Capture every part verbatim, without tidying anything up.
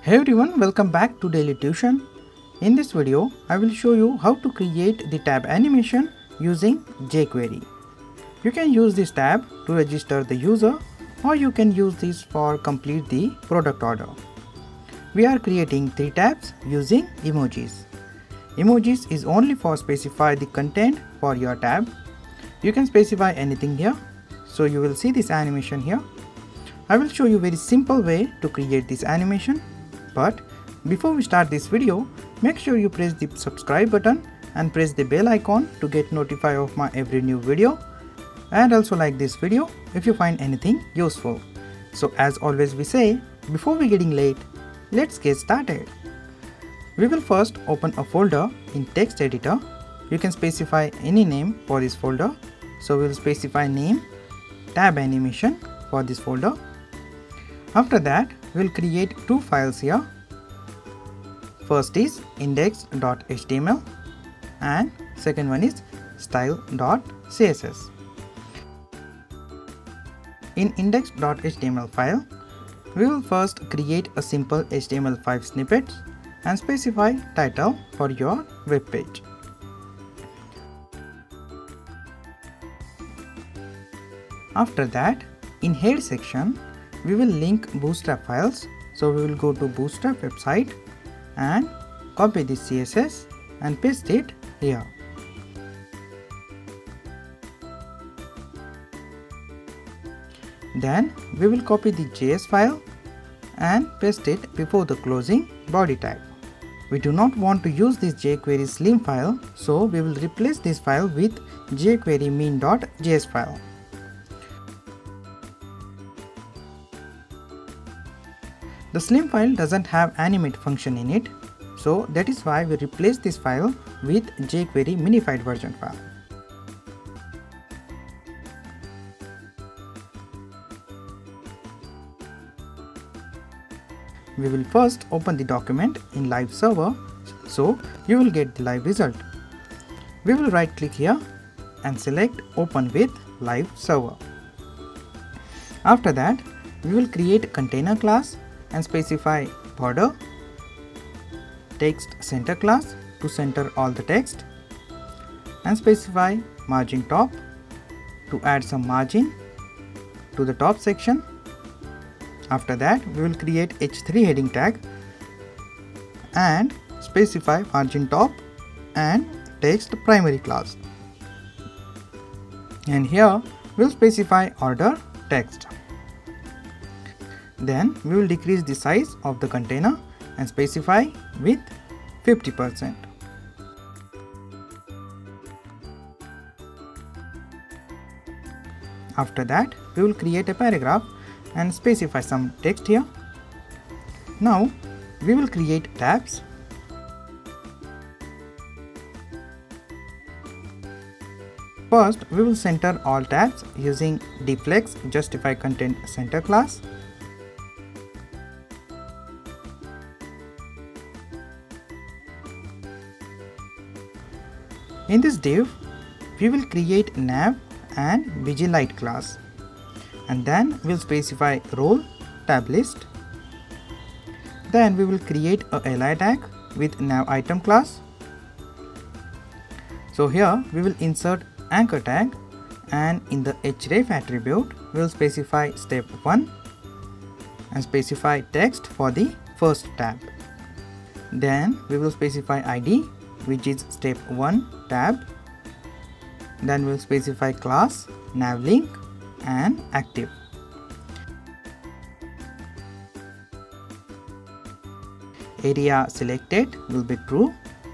Hey everyone, welcome back to Daily Tuition. In this video, I will show you how to create the tab animation using jQuery. You can use this tab to register the user, or you can use this for complete the product order. We are creating three tabs using emojis. Emojis is only for specify the content for your tab. You can specify anything here. So you will see this animation here. I will show you very simple way to create this animation. But before we start this video, make sure you press the subscribe button and press the bell icon to get notified of my every new video, and also like this video if you find anything useful. So as always we say, before we getting late, let's get started. We will first open a folder in text editor. You can specify any name for this folder. So we will specify name tab animation for this folder. After that, we will create two files here. First is index dot H T M L and second one is style dot C S S. In index dot H T M L file, we will first create a simple H T M L five snippet and specify title for your web page. After that, in head section, we will link Bootstrap files. So we will go to Bootstrap website and copy this C S S and paste it here. Then we will copy the J S file and paste it before the closing body tag. We do not want to use this jQuery slim file, so we will replace this file with jQuery min.js file. The slim file doesn't have animate function in it, so that is why we replace this file with jQuery minified version file. We will first open the document in live server, so you will get the live result. We will right click here and select open with live server. After that, we will create a container class and specify border, text center class to center all the text, and specify margin top to add some margin to the top section. After that, we will create H three heading tag and specify margin top and text primary class. And here we will specify order text. Then we will decrease the size of the container and specify with fifty percent. After that, we will create a paragraph and specify some text here. Now we will create tabs. First, we will center all tabs using deflex justify content center class. In this div, we will create nav and vigilite class, and then we will specify role tab list. Then we will create a li tag with nav item class. So here we will insert anchor tag, and in the href attribute we will specify step one and specify text for the first tab. Then we will specify I D, which is step one tab. Then we will specify class navlink and active. Area selected will be true.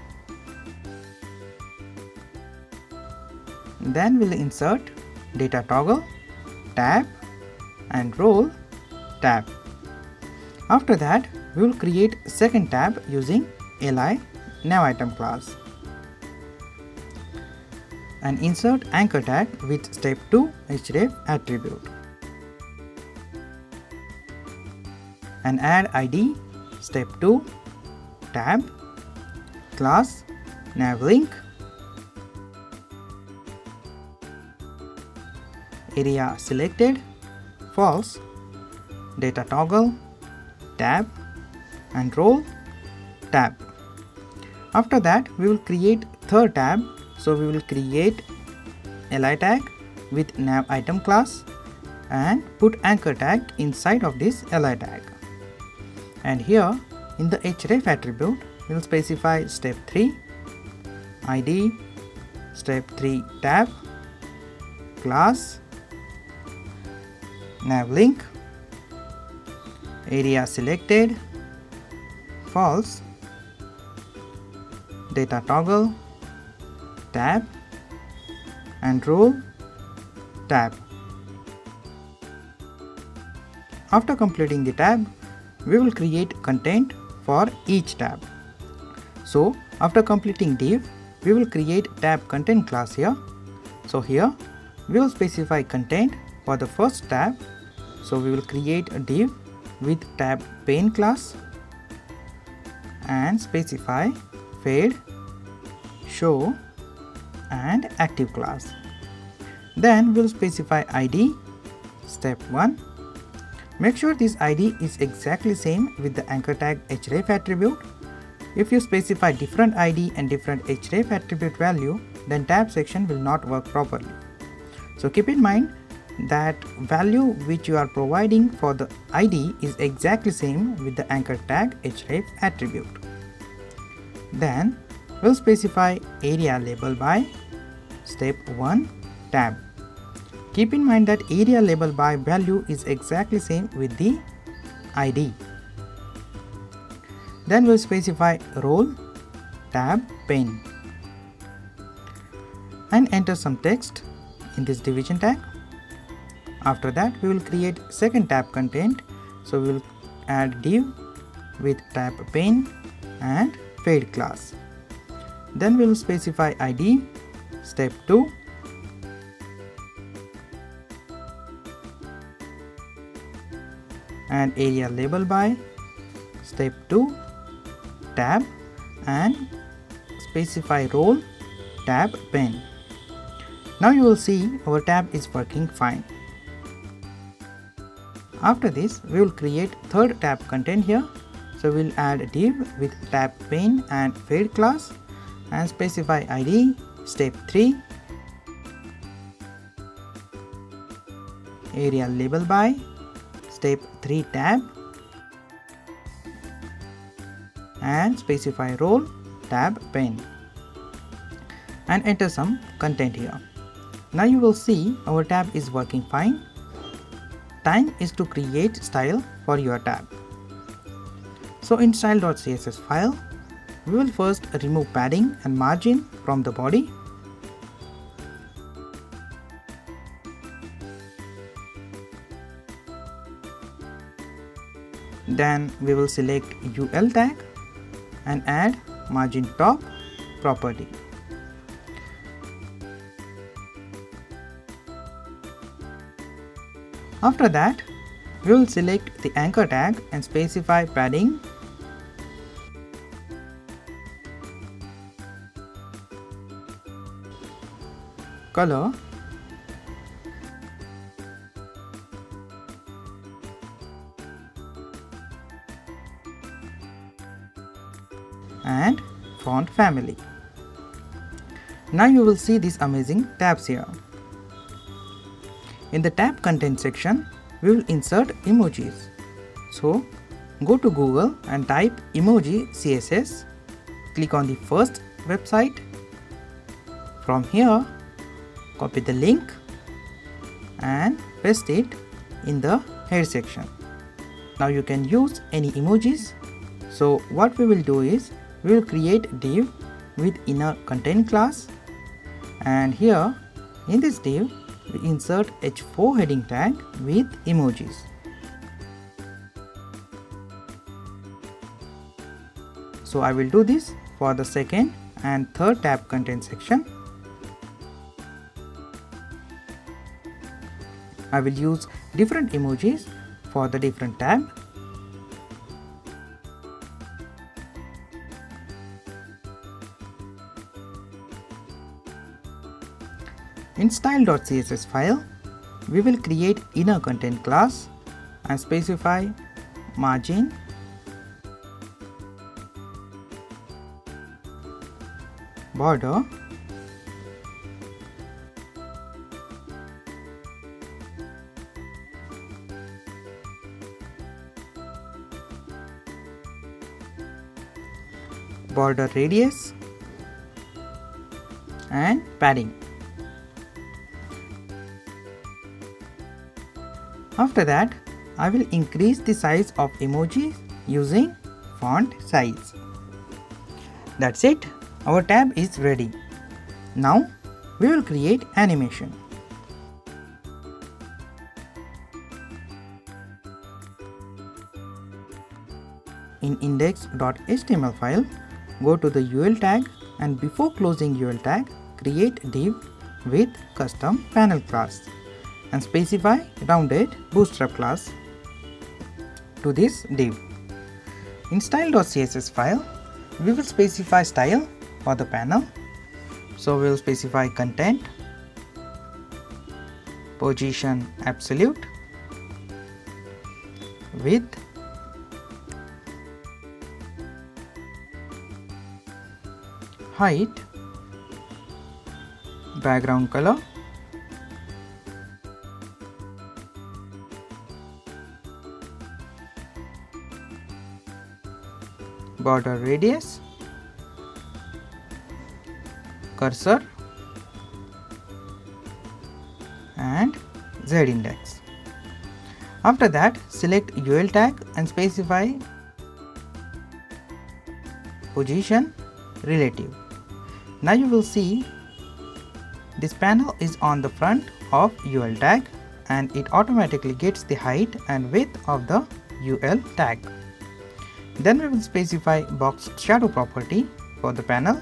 Then we will insert data toggle tab and role tab. After that, we will create second tab using li nav item class and insert anchor tag with step two href attribute and add I D step two tab class navlink, area selected false, data toggle tab and role tab. After that, we will create third tab. So we will create li tag with nav item class and put anchor tag inside of this li tag. And here in the href attribute, we will specify step three id, step three tab, class, nav link, area selected, false, data toggle, tab, and role tab. After completing the tab, we will create content for each tab. So after completing div, we will create tab content class here. So here we will specify content for the first tab. So we will create a div with tab pane class and specify fade, show, and active class. Then we will specify id. Step one. Make sure this id is exactly same with the anchor tag href attribute. If you specify different id and different href attribute value, then tab section will not work properly. So keep in mind that value which you are providing for the id is exactly same with the anchor tag href attribute. Then we'll specify area label by step one tab. Keep in mind that area label by value is exactly same with the id. Then we'll specify role tab pane and enter some text in this division tag. After that, we will create second tab content. So we will add div with tab pane and fade class. Then we will specify id. Step two. And area label by step two tab and specify role tab pane. Now you will see our tab is working fine. After this, we will create third tab content here. So we will add div with tab pane and fade class and specify id. Step three. Area label by step three tab and specify role tab pane and enter some content here. Now you will see our tab is working fine. Time is to create style for your tab. So in style.css file, we will first remove padding and margin from the body. Then we will select U L tag and add margin top property. After that, we will select the anchor tag and specify padding, color, and font family. Now you will see these amazing tabs here. In the tab content section, we will insert emojis. So go to Google and type emoji C S S. Click on the first website. From here, copy the link and paste it in the head section. Now you can use any emojis. So what we will do is, we will create div with inner content class, and here in this div we insert H four heading tag with emojis. So I will do this for the second and third tab content section. I will use different emojis for the different tab. In style.css file, we will create inner content class and specify margin, border, border radius and padding. After that, I will increase the size of emojis using font size. That's it. Our tab is ready. Now we will create animation. In index dot H T M L file, go to the U L tag and before closing U L tag, create div with custom panel class and specify rounded bootstrap class to this div. In style.css file, we will specify style for the panel. So we will specify content, position absolute, width, height, background color, border radius, cursor and z-index. After that, select U L tag and specify position relative. Now you will see this panel is on the front of U L tag and it automatically gets the height and width of the U L tag. Then we will specify box shadow property for the panel.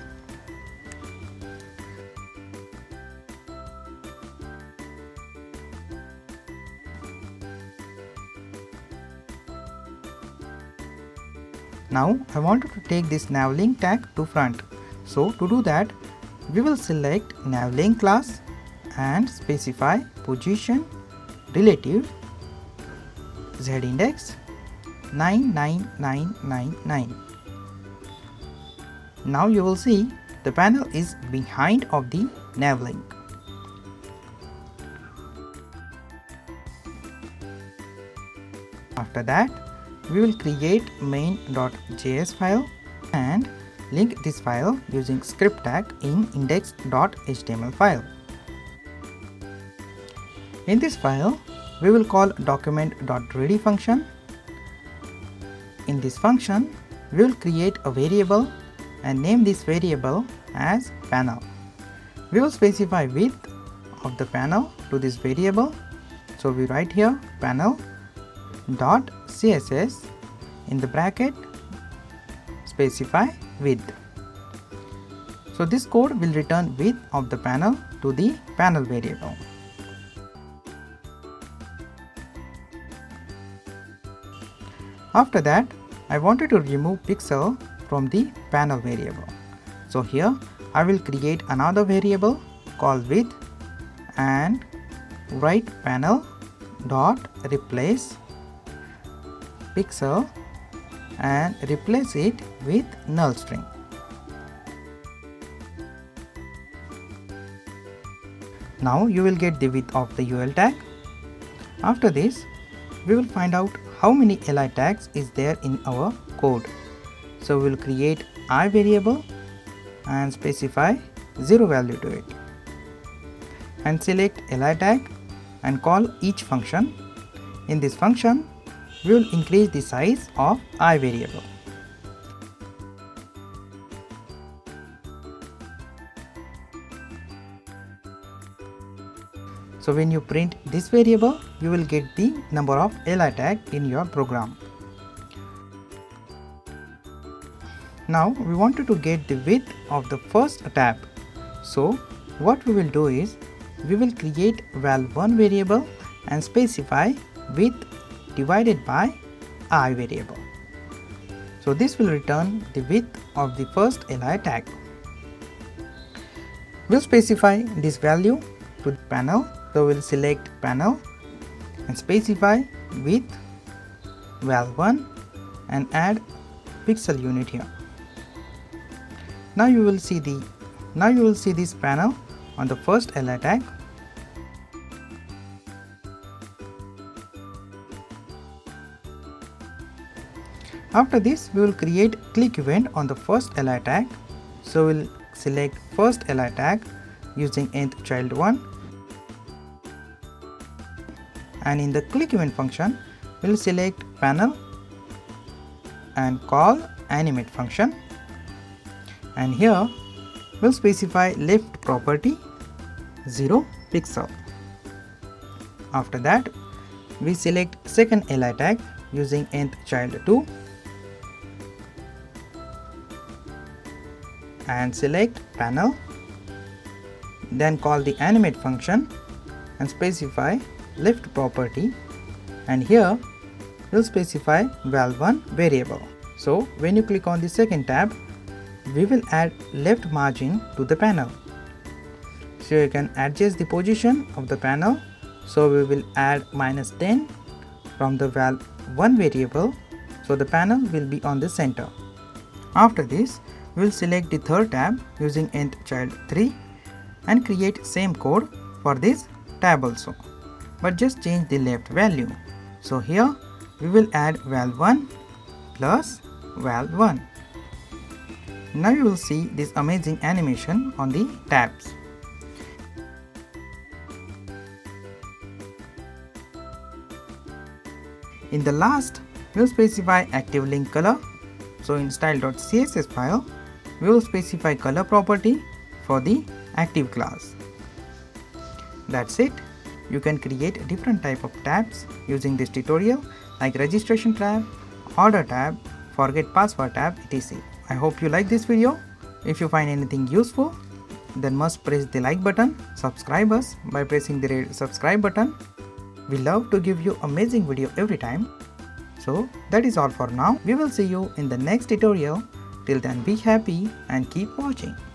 Now I wanted to take this navlink tag to front. So to do that, we will select navlink class and specify position relative z-index nine nine nine nine nine. Now you will see the panel is behind of the navlink. After that, we will create main.js file and link this file using script tag in index dot H T M L file. In this file, we will call document.ready function. In this function, we will create a variable and name this variable as panel. We will specify width of the panel to this variable. So we write here panel dot css in the bracket specify width. So this code will return width of the panel to the panel variable. After that, I wanted to remove pixel from the panel variable. So here I will create another variable called width and write panel dot replace pixel and replace it with null string. Now you will get the width of the U L tag. After this, we will find out how many li tags is there in our code. So we will create I variable and specify zero value to it and select li tag and call each function. In this function, we will increase the size of I variable. So when you print this variable, you will get the number of li tag in your program. Now we wanted to get the width of the first tab. So what we will do is, we will create val one variable and specify width divided by I variable. So this will return the width of the first li tag. We'll specify this value to the panel. So we'll select panel and specify width val one and add pixel unit here. Now you will see the Now you will see this panel on the first li tag. After this, we will create click event on the first li tag. So we'll select first li tag using nth child one, and in the click event function we'll select panel and call animate function, and here we'll specify left property zero pixel. After that, we select second li tag using nth child two and select panel, then call the animate function and specify left property, and here we'll specify val one variable. So when you click on the second tab, we will add left margin to the panel. So you can adjust the position of the panel. So we will add minus ten from the val one variable, so the panel will be on the center. After this, we will select the third tab using nth child three and create same code for this tab also, but just change the left value. So here we will add val one plus val one. Now you will see this amazing animation on the tabs. In the last, we will specify active link color. So in style.css file, we will specify color property for the active class. That's it. You can create different type of tabs using this tutorial, like registration tab, order tab, forget password tab, et cetera. I hope you like this video. If you find anything useful, then must press the like button, subscribe us by pressing the red subscribe button. We love to give you amazing video every time. So that is all for now. We will see you in the next tutorial. Till then, be happy and keep watching.